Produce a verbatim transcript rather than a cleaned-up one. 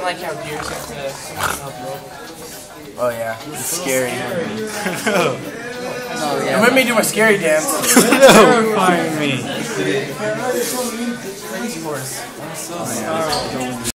like how deers have to help you over. Oh yeah, it's scary. No. Oh yeah. Let me do my scary dance. Terrifying me. Crazy horse. I'm so sorry.